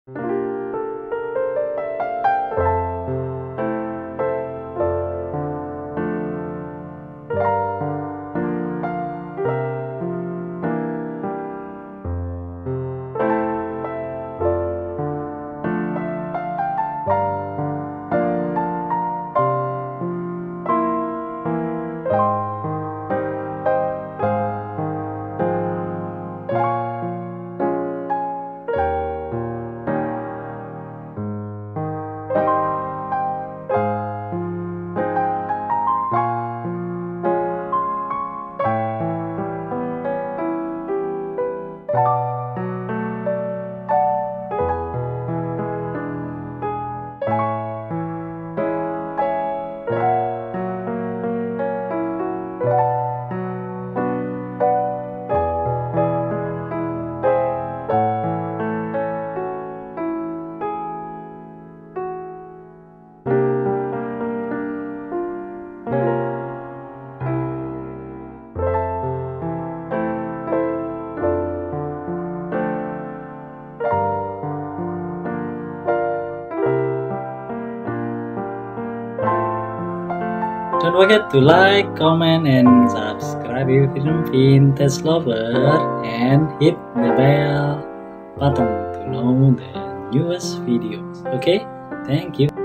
Don't forget to like, comment, and subscribe if you're a vintage lover, and hit the bell button to know the newest videos. Okay, thank you.